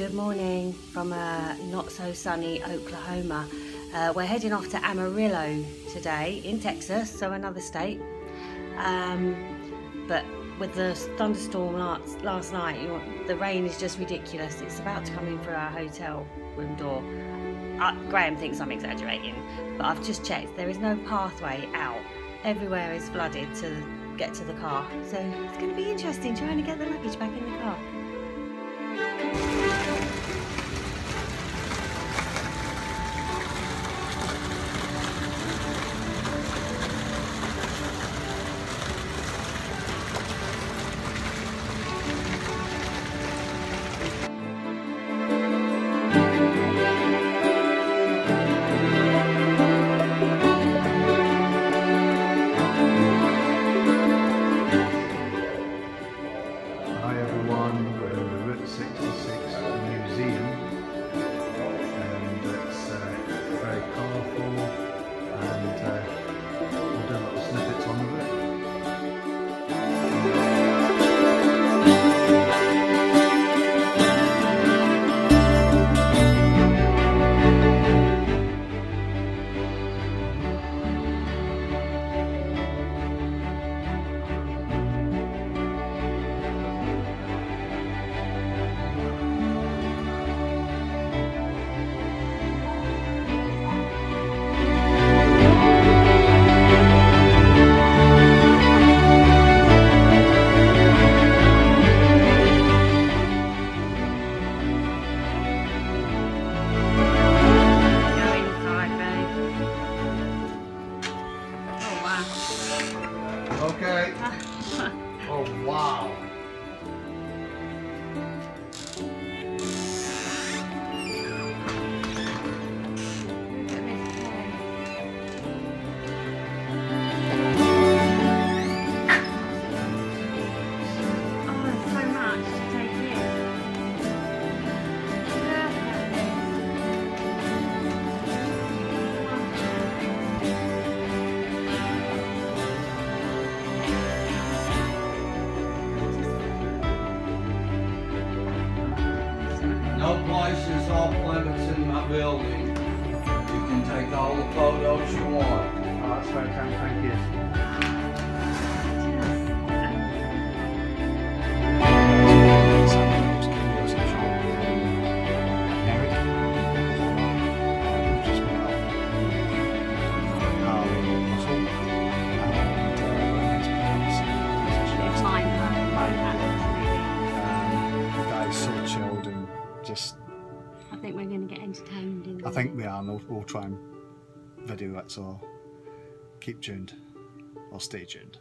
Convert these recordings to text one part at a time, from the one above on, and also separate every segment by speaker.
Speaker 1: Good morning from not so sunny Oklahoma. We're heading off to Amarillo today in Texas, so another state. But with the thunderstorm last night, the rain is just ridiculous. It's about to come in through our hotel room door. Graham thinks I'm exaggerating, but I've just checked. There is no pathway out. Everywhere is flooded to get to the car. So it's going to be interesting trying to get the luggage back in the car.
Speaker 2: Hi everyone, we're in the Route 66 Museum and it's very colourful and we'll do little snippets on the route. Okay. Oh wow.
Speaker 3: No places off limits in my building. You can take all the photos you want.
Speaker 2: Oh, that's very kind, thank you. So chilled and just.
Speaker 1: I think we're going to get entertained in.
Speaker 2: I think we are, and we'll try and video it, so keep tuned or stay tuned.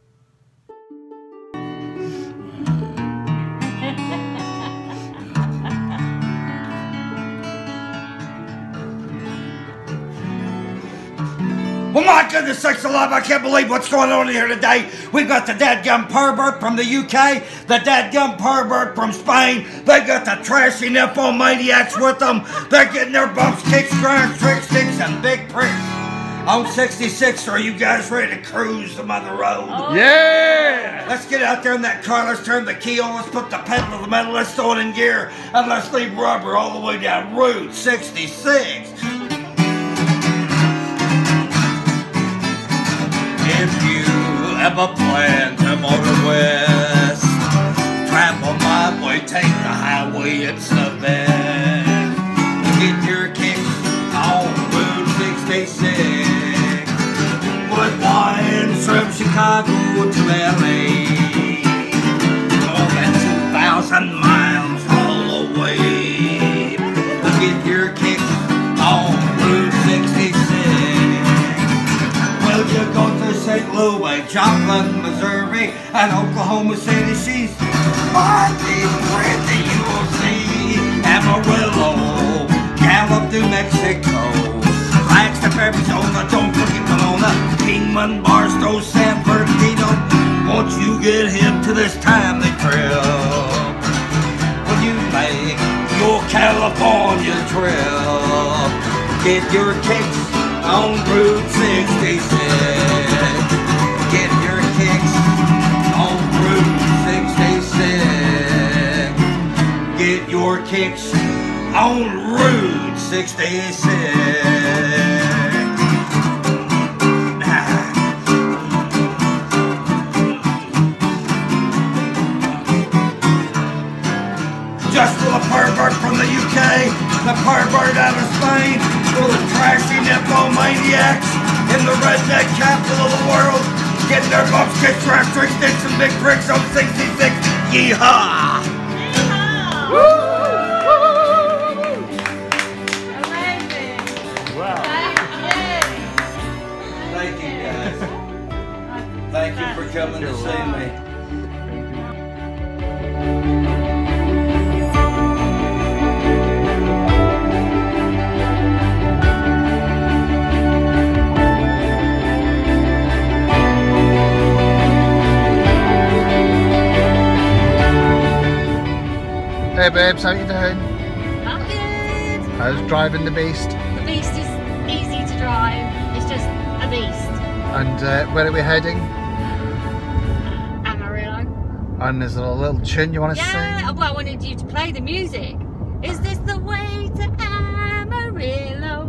Speaker 3: Well, my goodness sakes alive, I can't believe what's going on here today. We've got the dadgum pervert from the UK, the dadgum pervert from Spain. They got the trashy nymphomaniacs with them. They're getting their bumps, kicks, grinds, tricks, sticks, and big pricks. On 66, are you guys ready to cruise the mother road?
Speaker 1: Oh.
Speaker 3: Yeah! Let's get out there in that car, let's turn the key on, let's put the pedal to the metal, let's throw it in gear, and let's leave rubber all the way down Route 66. If you ever plan to motor west, travel my way, take the highway, it's the best. Get your kicks on Route 66. With wines from Chicago to LA. Oh, that's 2,000 miles all the way. Get your kicks on Route 66. Well, you go to St. Louis, Joplin, Missouri, and Oklahoma City. She's Martin Randy, you will see Amarillo, Gallup, New Mexico, Flagstaff, Arizona, don't forget Pomona, Kingman, Barstow, San Bernardino. Won't you get hip to this timely trip? When you make your California trip, get your kicks on Route 66. Get your kicks on Route 66. get your kicks on Route 66. Just for the pervert from the UK, the pervert out of Spain, for the trashy nymphomaniacs in the redneck capital of the world, getting their bumps kicked, trash tricks, sticks, and big bricks on 66. Yeehaw!
Speaker 1: Woo! Amazing!
Speaker 2: Wow.
Speaker 3: Thank you, guys. Thank you for coming to see me.
Speaker 2: Hey babes, how you doing?
Speaker 1: I'm good!
Speaker 2: How's driving the beast?
Speaker 1: The beast is easy to drive, it's just a beast.
Speaker 2: And where are we heading?
Speaker 1: Amarillo.
Speaker 2: And is there a little tune you want to sing?
Speaker 1: Yeah, well I wanted you to play the music. Is this the way to Amarillo?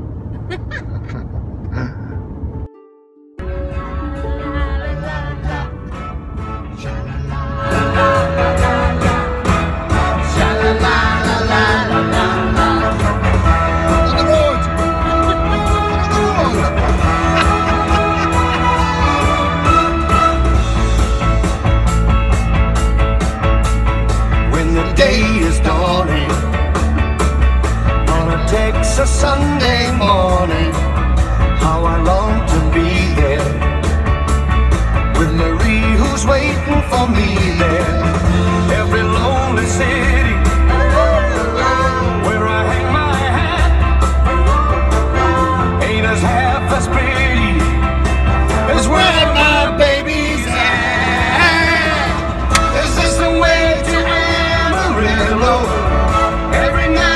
Speaker 4: A Sunday morning, how I long to be there with Marie who's waiting for me there. Every lonely city where I hang my hat ain't as half as pretty as where my baby's at. Is this the way to Amarillo? Every night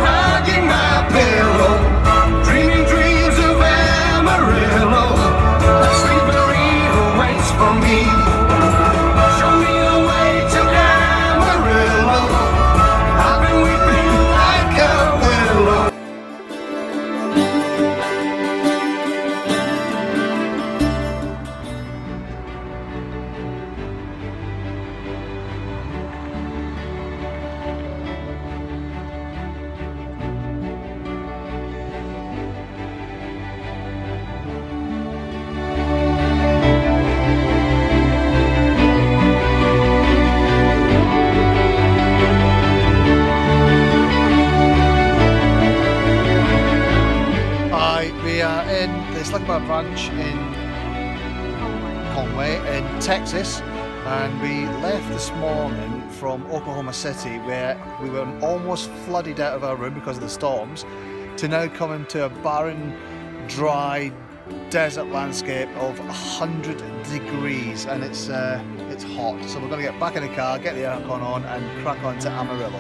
Speaker 4: dreaming dreams of Amarillo. Sweet Marie who waits for me. Show me the way to Amarillo. I've been weeping like a willow.
Speaker 2: Branch in Conway in Texas, and we left this morning from Oklahoma City where we were almost flooded out of our room because of the storms, to now coming to a barren, dry desert landscape of 100 degrees, and it's hot, so we're going to get back in the car, get the aircon on and crack on to Amarillo.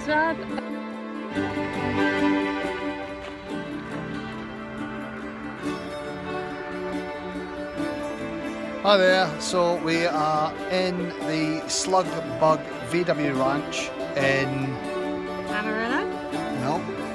Speaker 1: Slug.
Speaker 2: Hi there, so we are in the Slug Bug VW Ranch in...
Speaker 1: Amarillo?
Speaker 2: No,